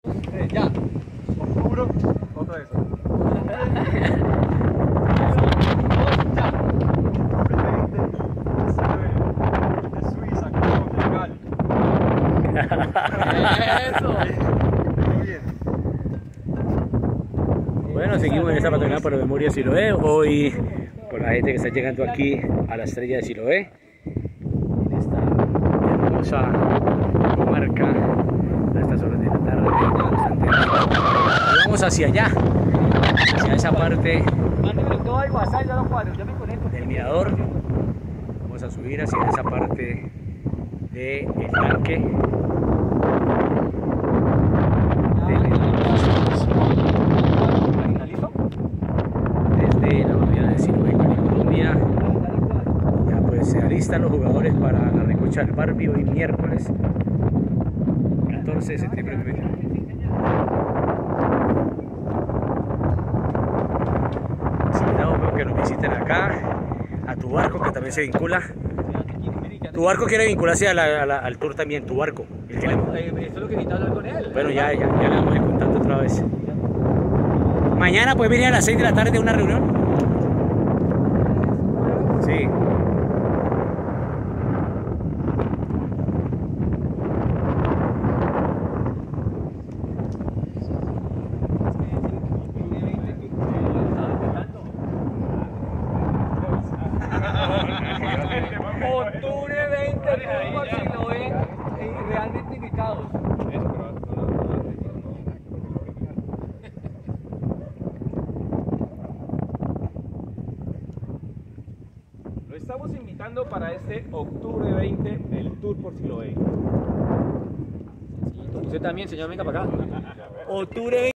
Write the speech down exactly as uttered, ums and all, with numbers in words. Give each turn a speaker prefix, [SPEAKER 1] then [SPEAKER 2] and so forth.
[SPEAKER 1] Eh, ya. Oscuro. Otra vez. Ya. De Suiza, como legal. Eso. Muy bien.
[SPEAKER 2] Bueno, seguimos en esta patronal por la memoria de Siloé. Hoy, por la gente que está llegando aquí a la estrella de Siloé, en esta hermosa comarca, a estas horas de la tarde, bastante rico. Y vamos hacia allá, hacia esa parte del mirador. Vamos a subir hacia esa parte del tanque. Desde la bahía de Siloé, Colombia. Ya pues se alistan los jugadores para la recocha del Barbie hoy miércoles catorce de septiembre de dos mil veinte. Así que nada, veo que nos visiten acá, a tu barco que también se vincula. Tu barco quiere vincularse a la, a la, al tour también, tu barco.
[SPEAKER 1] Bueno, eh, eso es lo que necesito hablar con él.
[SPEAKER 2] Bueno, ya, ya, ya le damos el contacto otra vez. Mañana puedes venir a las seis de la tarde a una reunión. Sí.
[SPEAKER 1] Octubre veinte, por si lo ven realmente invitados. Lo estamos invitando para este octubre veinte del Tour por Siloé. Usted también, señor, venga para acá. Octubre veinte.